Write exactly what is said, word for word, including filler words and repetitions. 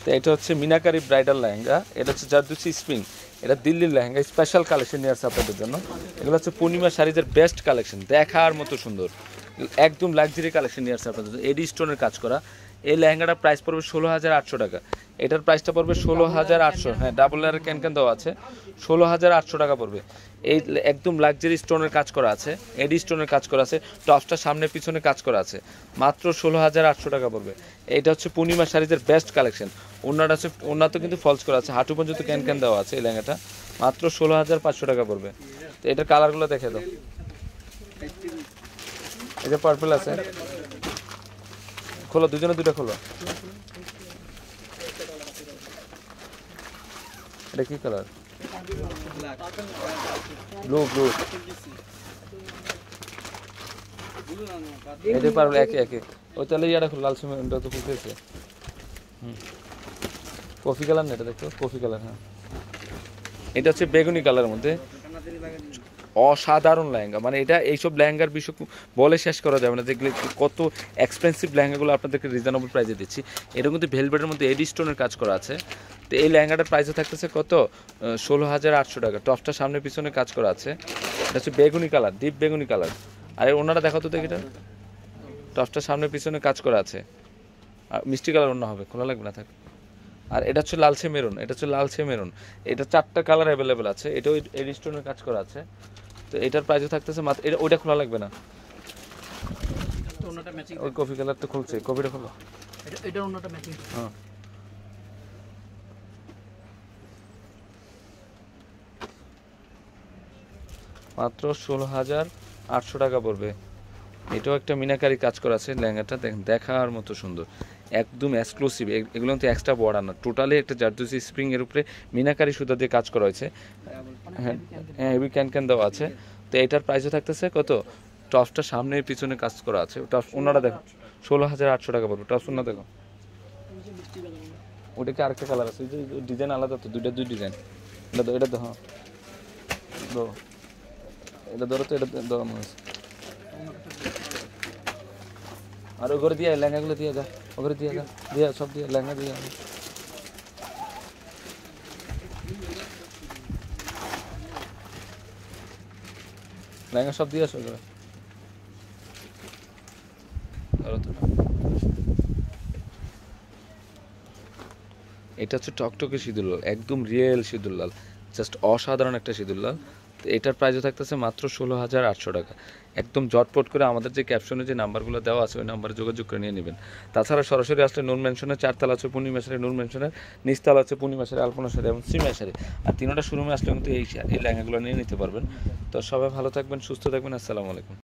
এটা হচ্ছে মিনাকারি ব্রাইডাল লেহেঙ্গা, এটা হচ্ছে জারদুসি স্প্রিং, এটা দিল্লির লেহেঙ্গা, স্পেশাল কালেকশন নিয়ে আসছে আপনাদের জন্য। এগুলো হচ্ছে পূর্ণিমা শাড়িজের বেস্ট কালেকশন, দেখার মতো সুন্দর, একদম লাক্সারি কালেকশন নিয়ে আসছে আপনাদের জন্য। এডি স্টোনের কাজ করা এই লেহেঙ্গাটার প্রাইস পড়বে ষোলো হাজার আটশো টাকা। এটার প্রাইসটা পড়বে ষোলো হাজার আটশো, হ্যাঁ ডাবল লেয়ারের ক্যান ক্যান দেওয়া আছে, ষোলো হাজার আটশো টাকা পড়বে। এই একদম লাক্সারি স্টোনের কাজ করা আছে, এডি স্টোনের কাজ করা আছে, টপসটা সামনে পিছনে কাজ করা আছে, মাত্র ষোলো হাজার আটশো টাকা পড়বে। এইটা হচ্ছে পূর্ণিমা শাড়িজের বেস্ট কালেকশন। ওনাটা হচ্ছে ওনার তো কিন্তু ফলস করা আছে, হাঁটু পর্যন্ত ক্যান ক্যান দেওয়া আছে। এই লেহেঙ্গাটা মাত্র ষোলো হাজার পাঁচশো টাকা পড়বে। তো এটার কালারগুলো দেখে দাও, এই যে পার্পল আছে, খোলো দুজনে দুটো খোলো। এটা কি কালার? Blue blue. এটা পারবে একে একে। ওই তাহলে ইয়াটা খোলো, লাল সিমেন্টটা তো ফুটেছে। হুম কফি কালার না এটা, দেখো কফি কালার। হ্যাঁ এটা হচ্ছে বেগুনি কালারের মধ্যে, অসাধারণ লেহেঙ্গা। মানে এটা এইসব লেহেঙ্গার বিষয় বলে শেষ করা যাবে না, দেখলে কত এক্সপেন্সিভ লেহেঙ্গাগুলো আপনাদেরকে রিজনেবল প্রাইসে দিচ্ছি। এটা কিন্তু ভেলভেটের মধ্যে এডি স্টোনের কাজ করা আছে। তো এই লেহেঙ্গাটার প্রাইসে থাকতেছে কত? ষোলো হাজার আটশো টাকা। টপটা সামনে পিছনে কাজ করা আছে, এটা হচ্ছে বেগুনি কালার, ডিপ বেগুনি কালার। আর ওনারা দেখো তো দেখি, এটা টপটা সামনে পিছনে কাজ করা আছে, আর মিষ্টি কালার অন্য হবে, খোলা লাগবে না থাক। আর এটা হচ্ছে লালচে মেরুন, এটা হচ্ছে লালচে মেরুন। এটা চারটা কালার অ্যাভেলেবেল আছে, এটাও এডি স্টোনের কাজ করা আছে। তো এটার প্রাইসও থাকতেছে মাত্র, এটা ওইটা খোলা লাগবে না, ওই কফি কালার তো খুলছে, কফিটা খোলো। হ্যাঁ মাত্র ষোলো হাজার আটশো টাকা পড়বে। এটাও একটা মিনাকারি কাজ করা আছে লেহেঙ্গাটা, দেখেন দেখার মতো সুন্দর, একদম এক্সক্লুসিভ। এগুলো কিন্তু এক্সট্রা বর্ডার না, টোটালি একটা জারদুসি স্প্রিং এর উপরে মিনাকারি সুতা দিয়ে কাজ করা হয়েছে। হ্যাঁ হ্যাঁ হেভি ক্যান ক্যান দেওয়া আছে। তো এটার প্রাইসও থাকতেছে কত? টপসটা সামনে পিছনে কাজ করা আছে, টপস ওনারা দেখো ষোলো হাজার আটশো টাকা পড়বে। টপস ওনা দেখো, ওটা কি আরেকটা কালার আছে, ডিজাইন আলাদা তো, দুইটা দুই ডিজাইন। এটা তো এটা তো হ্যাঁ দো এটা ধরো তো, এটা দেওয়া মনে হচ্ছে। আর ওই ঘরে দিয়ে লেহেঙ্গাগুলো দিয়ে যা, ওঘরে দিয়ে যা, দিয়ে সব দিয়ে লেহেঙ্গা দিয়ে। লেহেঙ্গা সব দিয়ে আসো ওঘরে। এটা হচ্ছে টকটকে সিঁদুর লাল, একদম রিয়েল সিঁদুর লাল, জাস্ট অসাধারণ একটা সিঁদুর লাল। তো এটার প্রাইসও থাকতেছে মাত্র ষোলো হাজার আটশো টাকা। একদম জটপট করে আমাদের যে ক্যাপশনে যে নাম্বারগুলো দেওয়া আছে ওই নাম্বারে যোগাযোগ করে নিয়ে নেবেন। তাছাড়া সরাসরি আসলে নূর মেনশনের চারতলা আছে পূর্ণিমা শাড়ি, নূর মেনশনের নিচতলা আছে পূর্ণিমা শাড়ি, আলপনা শাড়ি এবং সিমা শাড়ি। আর তিনটা শোরুমে আসলে কিন্তু এই এই লেহেঙ্গাগুলো নিয়ে নিতে পারবেন। তো সবাই ভালো থাকবেন, সুস্থ থাকবেন, আসসালামু আলাইকুম।